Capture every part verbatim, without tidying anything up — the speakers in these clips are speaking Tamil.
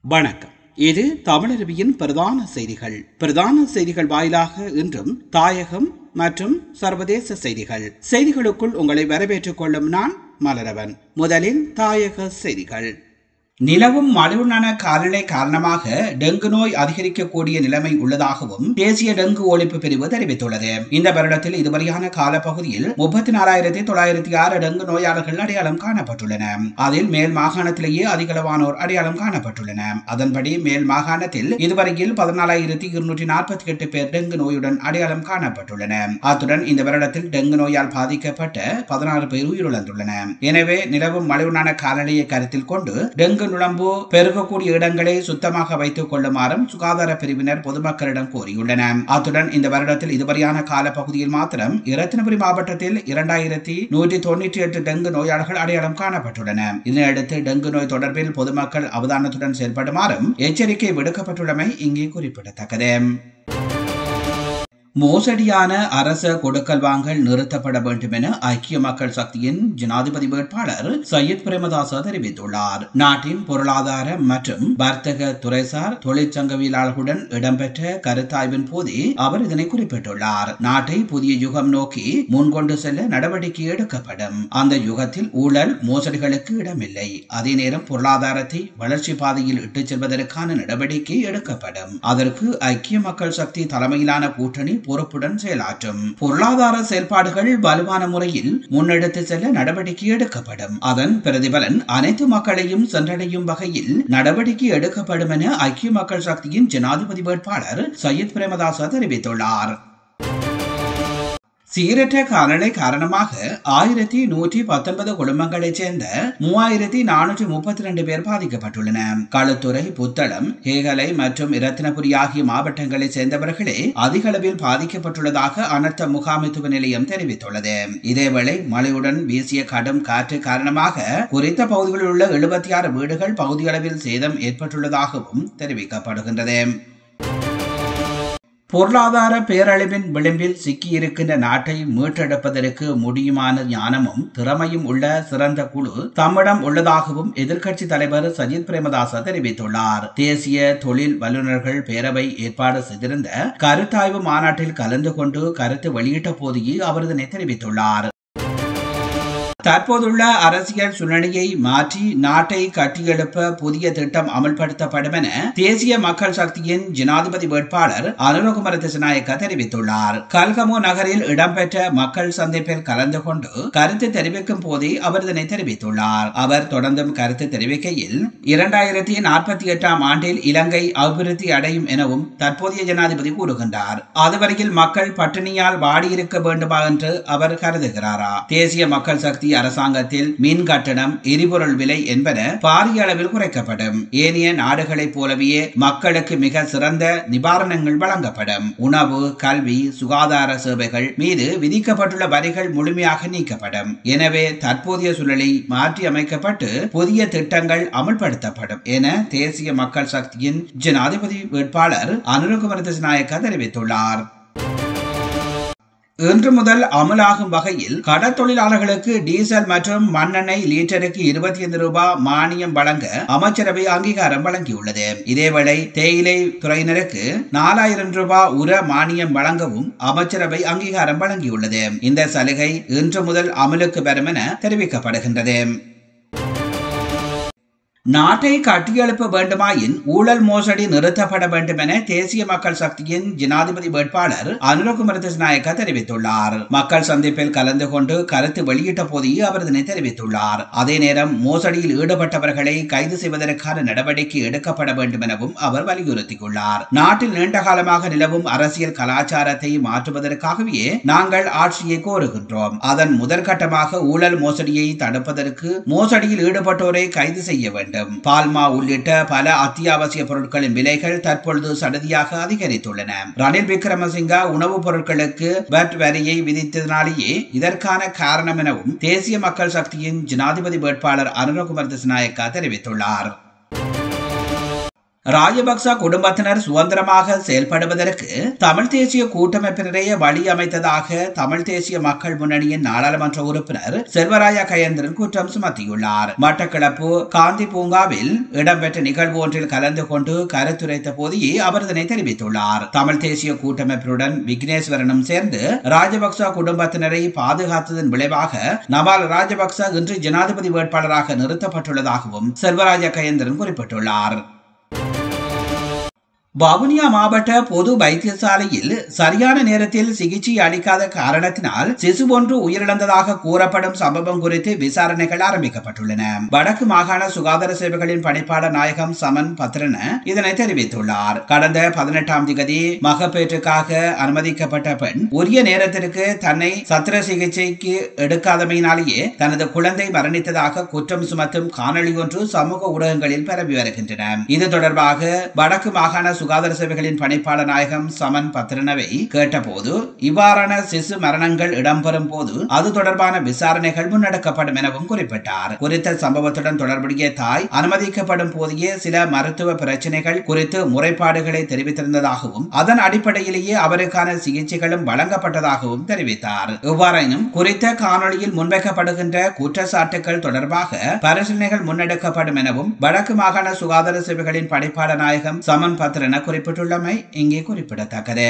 வணக்கம். இது தமிழருவியின் பிரதான செய்திகள். பிரதான செய்திகள் வாயிலாக இன்றும் தாயகம் மற்றும் சர்வதேச செய்திகள். செய்திகளுக்குள் உங்களை வரவேற்றுக் கொள்ளும் நான் மலரவன். முதலில் தாயக செய்திகள். நிலவும் மலிவுணன காலநிலை காரணமாக டெங்கு நோய் அதிகரிக்கக்கூடிய நிலைமை உள்ளதாகவும் தேசிய டெங்கு ஒழிப்பு பிரிவு தெரிவித்துள்ளது. இந்த வருடத்தில் இதுவரையான காலப்பகுதியில் முப்பத்தி நாலாயிரத்தி தொள்ளாயிரத்தி ஆறு டெங்கு நோயாளர்கள் அடையாளம் காணப்பட்டுள்ளன. அதில் மேல் மாகாணத்திலேயே அதிகளவானோர் அடையாளம் காணப்பட்டுள்ளன. அதன்படி மேல் மாகாணத்தில் இதுவரையில் பதினாலாயிரத்தி இருநூற்றி நாற்பத்தி எட்டு பேர் டெங்கு நோயுடன் அடையாளம் காணப்பட்டுள்ளன. அத்துடன் இந்த வருடத்தில் டெங்கு நோயால் பாதிக்கப்பட்ட பதினாறு பேர் உயிரிழந்துள்ளன. எனவே நிலவும் மலிவுணன காலநிலையை கருத்தில் கொண்டு டெங்கு நுழம்பு பெருகக்கூடிய இடங்களை சுத்தமாக வைத்துக் கொள்ளுமாறும் சுகாதார பிரிவினர் பொதுமக்களிடம் கோரியுள்ளனர். அத்துடன் இந்த வருடத்தில் இதுவரையான காலப்பகுதியில் மாத்திரம் இரத்தினபுரி மாவட்டத்தில் இரண்டாயிரத்தி நூற்றி தொன்னூற்றி எட்டு டெங்கு நோயாளர்கள் அடையாளம் காணப்பட்டுள்ளன. இதனையடுத்து டெங்கு நோய் தொடர்பில் பொதுமக்கள் அவதானத்துடன் செயல்படுமாறும் எச்சரிக்கை விடுக்கப்பட்டுள்ளமை இங்கே குறிப்பிடத்தக்கது. மோசடியான அரச கொடுக்கல் வாங்கல் நிறுத்தப்பட வேண்டும் என ஐக்கிய மக்கள் சக்தியின் ஜனாதிபதி வேட்பாளர் சையத் பிரேமதாச தெரிவித்துள்ளார். நாட்டின் பொருளாதார மற்றும் வர்த்தக துறைசார் தொழிற்சங்கவியலாளர்களுடன் இடம்பெற்ற கருத்தாய்வின் போதே அவர் இதனை குறிப்பிட்டுள்ளார். நாட்டை புதிய யுகம் நோக்கி முன்கொண்டு செல்ல நடவடிக்கை எடுக்கப்படும். அந்த யுகத்தில் ஊழல் மோசடிகளுக்கு இடமில்லை. அதே நேரம் பொருளாதாரத்தை வளர்ச்சி பாதையில் இட்டுச் செல்வதற்கான நடவடிக்கை எடுக்கப்படும். அதற்கு ஐக்கிய மக்கள் சக்தி தலைமையிலான கூட்டணி பொறுப்புடன் செயலாற்றும். பொருளாதார செயல்பாடுகள் வலுவான முறையில் முன்னெடுத்து செல்ல நடவடிக்கை எடுக்கப்படும். அதன் பிரதிபலன் அனைத்து மக்களையும் சென்றடையும் வகையில் நடவடிக்கை எடுக்கப்படும் என ஐக்கிய மக்கள் சக்தியின் ஜனாதிபதி வேட்பாளர் சையத் பிரேமதாச தெரிவித்துள்ளார். சீரற்ற காலநிலை காரணமாக ஆயிரத்தி நூற்றி பத்தொன்பது குடும்பங்களைச் சேர்ந்த மூவாயிரத்தி நானூற்றி முப்பத்தி இரண்டு பேர் பாதிக்கப்பட்டுள்ளனர். களுத்துறை, புத்தளம், ஹேகலை மற்றும் இரத்தினபுரி ஆகிய மாவட்டங்களைச் சேர்ந்தவர்களே அதிக அளவில் பாதிக்கப்பட்டுள்ளதாக அனர்த்த முகாமைத்துவ நிலையம் தெரிவித்துள்ளது. இதேவேளை மழையுடன் வீசிய கடும் காற்று காரணமாக குறித்த பகுதிகளில் உள்ள எழுபத்தி ஆறு வீடுகள் பகுதியளவில் சேதம் ஏற்பட்டுள்ளதாகவும் தெரிவிக்கப்படுகின்றது. பொருளாதார பேரழிவின் விளிம்பில் சிக்கியிருக்கின்ற நாட்டை மீட்டெடுப்பதற்கு முடியுமான ஞானமும் திறமையும் உள்ள சிறந்த குழு தம்மிடம் உள்ளதாகவும் எதிர்க்கட்சி தலைவர் சஜித் பிரேமதாச தெரிவித்துள்ளார். தேசிய தொழில் வல்லுநர்கள் பேரவை ஏற்பாடு செய்திருந்த கருத்தாய்வு மாநாட்டில் கலந்து கொண்டு கருத்து வெளியிட்ட போதே அவர் இதனை தெரிவித்துள்ளார். தற்போதுள்ள அரசியல் சூழ்நிலையை மாற்றி நாட்டை கட்டியெழுப்ப புதிய திட்டம் அமல்படுத்தப்படும் என தேசிய மக்கள் சக்தியின் ஜனாதிபதி வேட்பாளர் அனுரகுமார திசாநாயக்க தெரிவித்துள்ளார். கல்கமோ நகரில் இடம்பெற்ற மக்கள் சந்திப்பில் கலந்து கொண்டு கருத்து தெரிவிக்கும் போதே அவர் இதனை தெரிவித்துள்ளார். அவர் தொடர்ந்தும் கருத்து தெரிவிக்கையில் இரண்டாயிரத்தி நாற்பத்தி எட்டாம் ஆண்டில் இலங்கை அபிவிருத்தி அடையும் எனவும் தற்போதைய ஜனாதிபதி கூறுகின்றார். அதுவரையில் மக்கள் பட்டினியால் வாடியிருக்க வேண்டுமா என்று அவர் கருதுகிறாரா? தேசிய மக்கள் சக்தி அரசாங்கத்தில் மின் கட்டணம், எரிபொருள் விலை என்பன பாரிய அளவில் குறைக்கப்படும். ஏனைய நாடுகளைப் போலவே மக்களுக்கு மிக சிறந்த நிவாரணங்கள் வழங்கப்படும். உணவு, கல்வி, சுகாதார சேவைகள் மீது விதிக்கப்பட்டுள்ள வரிகள் முழுமையாக நீக்கப்படும். எனவே தற்போதைய சூழலை மாற்றி அமைக்கப்பட்டு புதிய திட்டங்கள் அமல்படுத்தப்படும் என தேசிய மக்கள் சக்தியின் ஜனாதிபதி வேட்பாளர் அனுரகுமார திசாநாயக்க தெரிவித்துள்ளார். இன்று முதல் அமலாகும் வகையில் கடற்தொழிலாளர்களுக்கு டீசல் மற்றும் மண்ணெண்ணெய் லீட்டருக்கு இருபத்தி ஐந்து ரூபாய் மானியம் வழங்க அமைச்சரவை அங்கீகாரம் வழங்கியுள்ளது. இதேவேளை தேயிலை துறையினருக்கு நாலாயிரம் ரூபாய் உர மானியம் வழங்கவும் அமைச்சரவை அங்கீகாரம் வழங்கியுள்ளது. இந்த சலுகை இன்று முதல் அமலுக்கு வரும் என தெரிவிக்கப்படுகின்றது. நாட்டை கட்டியெழுப்ப வேண்டுமாயின் ஊழல் மோசடி நிறுத்தப்பட வேண்டும் என தேசிய மக்கள் சக்தியின் ஜனாதிபதி வேட்பாளர் அனுரகுமார திசாநாயக்க தெரிவித்துள்ளார். மக்கள் சந்திப்பில் கலந்து கொண்டு கருத்து வெளியிட்ட போதே அவர் இதனை தெரிவித்துள்ளார். அதே நேரம் மோசடியில் ஈடுபட்டவர்களை கைது செய்வதற்கான நடவடிக்கை எடுக்கப்பட வேண்டும் எனவும் அவர் வலியுறுத்தியுள்ளார். நாட்டில் நீண்ட காலமாக நிலவும் அரசியல் கலாச்சாரத்தை மாற்றுவதற்காகவே நாங்கள் ஆட்சியை கோருகின்றோம். அதன் முதற்கட்டமாக ஊழல் மோசடியை தடுப்பதற்கு மோசடியில் ஈடுபட்டோரை கைது செய்ய வேண்டும். பால்மா உள்ளிட்ட பல அத்தியாவசிய பொருட்களின் விலைகள் தற்பொழுது சடதியாக அதிகரித்துள்ளன. ரணில் விக்ரமசிங்க உணவுப் பொருட்களுக்கு வட் வரியை விதித்ததனாலேயே இதற்கான காரணம் எனவும் தேசிய மக்கள் சக்தியின் ஜனாதிபதி வேட்பாளர் அனுரகுமார திசாநாயக்க தெரிவித்துள்ளார். ராஜபக்ச குடும்பத்தினர் சுதந்திரமாக செயல்படுவதற்கு தமிழ் தேசிய கூட்டமைப்பினரையே வழி அமைத்ததாக தமிழ் தேசிய மக்கள் முன்னணியின் நாடாளுமன்ற உறுப்பினர் செல்வராயா கயந்திரன் குற்றம் சுமத்தியுள்ளார். மட்டக்களப்பு காந்தி பூங்காவில் இடம்பெற்ற நிகழ்வு ஒன்றில் கலந்து கொண்டு கருத்துரைத்த போதே அவர் இதனை தெரிவித்துள்ளார். தமிழ் தேசிய கூட்டமைப்பினுடன் விக்னேஸ்வரனும் சேர்ந்து ராஜபக்ச குடும்பத்தினரை பாதுகாத்ததன் விளைவாக நபால் ராஜபக்ச இன்று ஜனாதிபதி வேட்பாளராக நிறுத்தப்பட்டுள்ளதாகவும் செல்வராயா கயந்திரன் குறிப்பிட்டுள்ளார். வவுனியா மாவட்ட பொது வைத்தியசாலையில் சரியான நேரத்தில் சிகிச்சை அளிக்காத காரணத்தினால் சிசு ஒன்று உயிரிழந்ததாக கூறப்படும் சம்பவம் குறித்து விசாரணைகள் ஆரம்பிக்கப்பட்டுள்ளன. வடக்கு மாகாண சுகாதார சேவைகளின் பணிப்பாளர் நாயகம் சமன் பத்ரன இதனை தெரிவித்துள்ளார். கடந்த பதினெட்டாம் திகதி மகப்பேற்றுக்காக அனுமதிக்கப்பட்ட பெண் உரிய நேரத்திற்கு தன்னை சத்திர சிகிச்சைக்கு எடுக்காதமையினாலேயே தனது குழந்தை மரணித்ததாக குற்றம் சுமத்தும் காணொலி ஒன்று சமூக ஊடகங்களில் பரவி வருகின்றன. இது தொடர்பாக வடக்கு மாகாண சுகாதார சேவைகளின் பணிப்பாளர் நாயகம் சமன் பத்ரனவை கேட்டபோது இவ்வாறான சிசு மரணங்கள் இடம்பெறும் போது அது தொடர்பான விசாரணைகள் முன்னெடுக்கப்படும் எனவும் குறிப்பிட்டார். குறித்த சம்பவத்துடன் தொடர்புடைய தாய் அனுமதிக்கப்படும் போதே சில மருத்துவ பிரச்சனைகள் குறித்து முறைப்பாடுகளை தெரிவித்திருந்ததாகவும் அதன் அடிப்படையிலேயே அவருக்கான சிகிச்சைகளும் வழங்கப்பட்டதாகவும் தெரிவித்தார். எவ்வாறாயினும் குறித்த காணொலியில் முன்வைக்கப்படுகின்ற குற்றச்சாட்டுகள் தொடர்பாக பரிசீலனைகள் முன்னெடுக்கப்படும் எனவும் வடக்கு மாகாண சுகாதார சேவைகளின் பணிப்பாளர் நாயகம் சமன் பத்ரன குறிப்பிட்டுள்ளமை இங்கே குறிப்பிடத்தக்கது.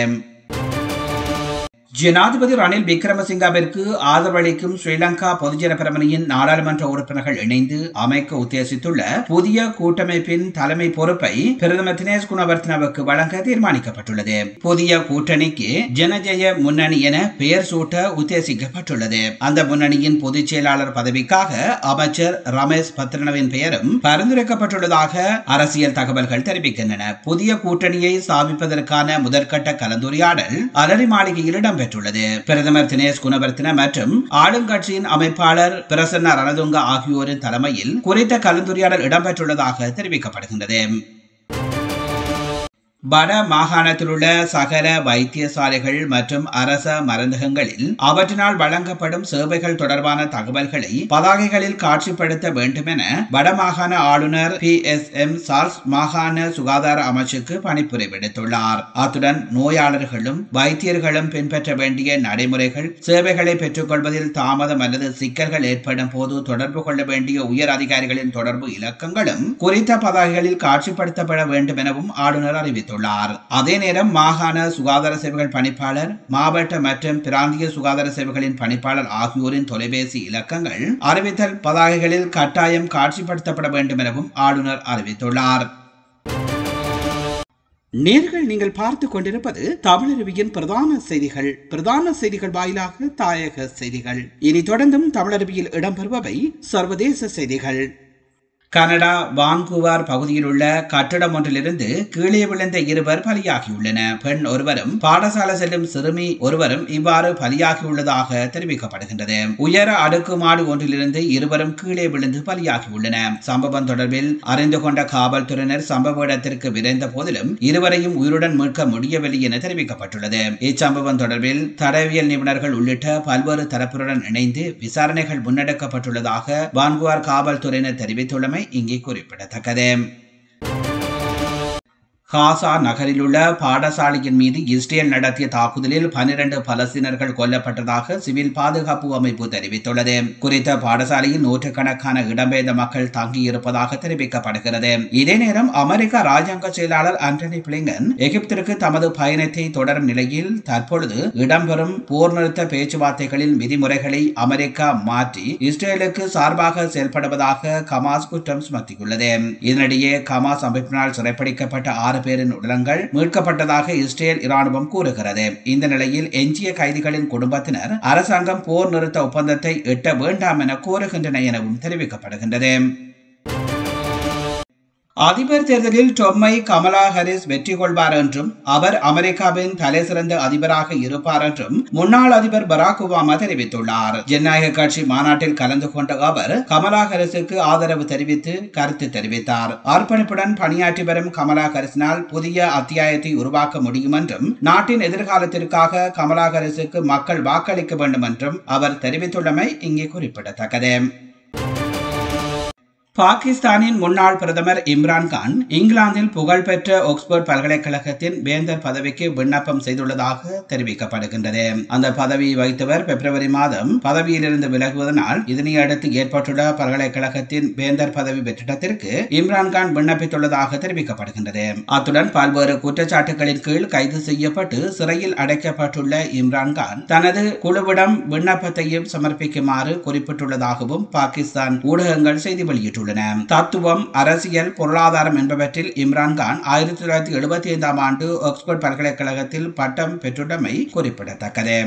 ஜனாதிபதி ரணில் விக்ரமசிங்கவிற்கு ஆதரவளிக்கும் ஸ்ரீலங்கா பொதுஜன பெரமுனையின் நாடாளுமன்ற உறுப்பினர்கள் இணைந்து அமைக்க உத்தேசித்துள்ள புதிய கூட்டமைப்பின் தலைமை பொறுப்பை பிரதமர் தினேஷ் குணவர்த்தனவுக்கு வழங்க தீர்மானிக்கப்பட்டுள்ளது. புதிய கூட்டணிக்கு ஜனஜய முன்னணி என பெயர் சூட்ட உத்தேசிக்கப்பட்டுள்ளது. அந்த முன்னணியின் பொதுச் செயலாளர் பதவிக்காக அமைச்சர் ரமேஷ் பத்ரனவின் பெயரும் பரிந்துரைக்கப்பட்டுள்ளதாக அரசியல் தகவல்கள் தெரிவிக்கின்றன. புதிய கூட்டணியை ஸ்தாபிப்பதற்கான முதற்கட்ட கலந்துரையாடல் அலரி மாளிகையில் இடம்பெற்றது. பிரதமர் தினேஷ் குணவர்த்தன மற்றும் ஆளுங்கட்சியின் அமைப்பாளர் பிரசன்ன ரணதுங்க ஆகியோரின் தலைமையில் குறித்த கலந்துரையாடல் இடம்பெற்றுள்ளதாக தெரிவிக்கப்படுகின்றது. வட மாகாணத்தில் உள்ள சகல வைத்தியசாலைகள் மற்றும் அரச மருந்தகங்களில் அவற்றினால் வழங்கப்படும் சேவைகள் தொடர்பான தகவல்களை பதாகைகளில் காட்சிப்படுத்த வேண்டும் என வடமாகாண ஆளுநர் பி எஸ் எம் சார்ல்ஸ் மாகாண சுகாதார அமைச்சுக்கு பணிப்புரை விடுத்துள்ளார். அத்துடன் நோயாளர்களும் வைத்தியர்களும் பின்பற்ற வேண்டிய நடைமுறைகள், சேவைகளை பெற்றுக் கொள்வதில் தாமதம் அல்லது சிக்கல்கள் ஏற்படும் போது தொடர்பு கொள்ள வேண்டிய உயர் அதிகாரிகளின் தொடர்பு இலக்கங்களும் குறித்த பதாகைகளில் காட்சிப்படுத்தப்பட வேண்டும் எனவும் ஆளுநர் அறிவித்தார். அதே நேரம் மாகாண சுகாதார சேவைகள் பணிப்பாளர், மாவட்ட மற்றும் பிராந்திய சுகாதார சேவைகளின் பணிப்பாளர் ஆகியோரின் தொலைபேசி இலக்கங்கள் அறிவித்தல் பதாகைகளில் கட்டாயம் காட்சிப்படுத்தப்பட வேண்டும் எனவும் ஆளுநர் அறிவித்துள்ளார். நேர்கள் நீங்கள் பார்த்து கொண்டிருப்பது தமிழருவியின் பிரதான செய்திகள். பிரதான செய்திகள் வாயிலாக தாயக செய்திகள். இனி தொடர்ந்தும் தமிழருவியில் இடம்பெறுபவை சர்வதேச செய்திகள். கனடா வான்கூவர் பகுதியில் உள்ள கட்டடம் ஒன்றிலிருந்து கீழே விழுந்த இருவர் பலியாகியுள்ளனர். பெண் ஒருவரும் பாடசாலை செல்லும் சிறுமி ஒருவரும் இவ்வாறு பலியாகியுள்ளதாக தெரிவிக்கப்படுகின்றது. உயர அடுக்குமாடி ஒன்றிலிருந்து இருவரும் கீழே விழுந்து பலியாகியுள்ளனர். சம்பவம் தொடர்பில் அறிந்து கொண்ட காவல்துறையினர் சம்பவ இடத்திற்கு விரைந்த போதிலும் இருவரையும் உயிருடன் மீட்க முடியவில்லை என தெரிவிக்கப்பட்டுள்ளது. இச்சம்பவம் தொடர்பில் தடயவியல் நிபுணர்கள் உள்ளிட்ட பல்வேறு தரப்பினருடன் இணைந்து விசாரணைகள் முன்னெடுக்கப்பட்டுள்ளதாக வான்கூவர் காவல்துறையினர் தெரிவித்துள்ளமை இங்கே குறிப்பிடத்தக்கது. காசா நகரில் உள்ள பாடசாலையின் மீது இஸ்ரேல் நடத்திய தாக்குதலில் பனிரண்டு பலஸ்தீனர்கள் கொல்லப்பட்டதாக சிவில் பாதுகாப்பு அமைப்பு தெரிவித்துள்ளது. குறித்த பாடசாலையில் நூற்றுக்கணக்கான இடம்பெயர்ந்த மக்கள் தங்கியிருப்பதாக தெரிவிக்கப்படுகிறது. இதே நேரம் அமெரிக்க ராஜாங்க செயலாளர் ஆண்டனி பிளிங்கன் எகிப்திற்கு தமது பயணத்தை தொடரும் நிலையில் தற்பொழுது இடம்பெறும் போர் நிறுத்த பேச்சுவார்த்தைகளின் விதிமுறைகளை அமெரிக்கா மாற்றி இஸ்ரேலுக்கு சார்பாக செயல்படுவதாக கமாஸ் குற்றம் சுமத்தியுள்ளது. இதனிடையே கமாஸ் அமைப்பினால் சிறைப்பிடிக்கப்பட்ட ஆறு பேரின் உடலங்கள் மீட்கப்பட்டதாக இஸ்ரேல் இராணுவம் கூறுகிறது. இந்த நிலையில் எஞ்சிய கைதிகளின் குடும்பத்தினர் அரசாங்கம் போர் நிறுத்த ஒப்பந்தத்தை எட்ட வேண்டாம் என கோருகின்றன எனவும் தெரிவிக்கப்படுகின்றது. அதிபர் தேர்தலில் டொம்மை கமலா ஹாரிஸ் வெற்றி கொள்வார் என்றும் அவர் அமெரிக்காவின் தலை சிறந்த அதிபராக இருப்பார் என்றும் முன்னாள் அதிபர் பராக் ஒபாமா தெரிவித்துள்ளார். ஜனநாயக கட்சி மாநாட்டில் கலந்து கொண்ட அவர் கமலா ஹாரிஸுக்கு ஆதரவு தெரிவித்து கருத்து தெரிவித்தார். அர்ப்பணிப்புடன் பணியாற்றி வரும் கமலா ஹாரிஸினால் புதிய அத்தியாயத்தை உருவாக்க முடியும் என்றும் நாட்டின் எதிர்காலத்திற்காக கமலா ஹாரிஸுக்கு மக்கள் வாக்களிக்க வேண்டும் என்றும் அவர் தெரிவித்துள்ளமை இங்கே குறிப்பிடத்தக்கது. பாகிஸ்தானின் முன்னாள் பிரதமர் இம்ரான்கான் இங்கிலாந்தில் புகழ்பெற்ற ஆக்ஸ்போர்ட் பல்கலைக்கழகத்தின் வேந்தர் பதவிக்கு விண்ணப்பம் செய்துள்ளதாக தெரிவிக்கப்படுகின்றது. அந்த பதவியை வைத்தவர் பிப்ரவரி மாதம் பதவியிலிருந்து விலகுவதனால் இதனை அடுத்து ஏற்பட்டுள்ள பல்கலைக்கழகத்தின் வேந்தர் பதவி வெற்றிடத்திற்கு இம்ரான்கான் விண்ணப்பித்துள்ளதாக தெரிவிக்கப்படுகின்றது. அத்துடன் பல்வேறு குற்றச்சாட்டுகளின் கீழ் கைது செய்யப்பட்டு சிறையில் அடைக்கப்பட்டுள்ள இம்ரான்கான் தனது குழுவிடம் விண்ணப்பத்தையும் சமர்ப்பிக்குமாறு குறிப்பிட்டுள்ளதாகவும் பாகிஸ்தான் ஊடகங்கள் செய்தி வெளியிட்டுள்ளன. தத்துவம், அரசியல், பொருளாதாரம் என்பவற்றில் இம்ரான்கான் ஆயிரத்தி தொள்ளாயிரத்தி எழுபத்தி ஐந்தாம் ஆண்டு ஆக்ஸ்போர்ட் பல்கலைக்கழகத்தில் பட்டம் பெற்றுள்ளமை குறிப்பிடத்தக்கது.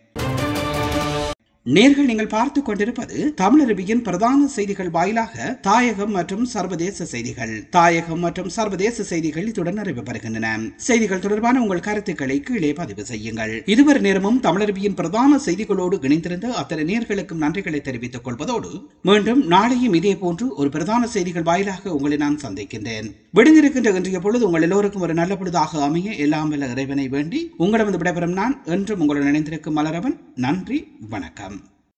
நேர்கள் நீங்கள் பார்த்துக் கொண்டிருப்பது தமிழருவியின் பிரதான செய்திகள் வாயிலாக தாயகம் மற்றும் சர்வதேச செய்திகள். தாயகம் மற்றும் சர்வதேச செய்திகள் இத்துடன் நிறைவு பெறுகின்றன. செய்திகள் தொடர்பான உங்கள் கருத்துக்களை கீழே பதிவு செய்யுங்கள். இதுவரை நேரமும் தமிழருவியின் பிரதான செய்திகளோடு இணைந்திருந்த அத்தனை நேர்களுக்கும் நன்றிகளை தெரிவித்துக் கொள்வதோடு மீண்டும் நாளையும் இதே போன்று ஒரு பிரதான செய்திகள் வாயிலாக உங்களை நான் சந்திக்கின்றேன். விடுந்திருக்கின்ற இன்றைய பொழுது உங்கள் எல்லோருக்கும் ஒரு நல்ல பொழுதாக அமைய எல்லாம் வல்ல இறைவனை வேண்டி உங்களிடம் விடைபெறும் நான் என்றும் உங்களுடன் இணைந்திருக்கும் மலரவன். நன்றி, வணக்கம்.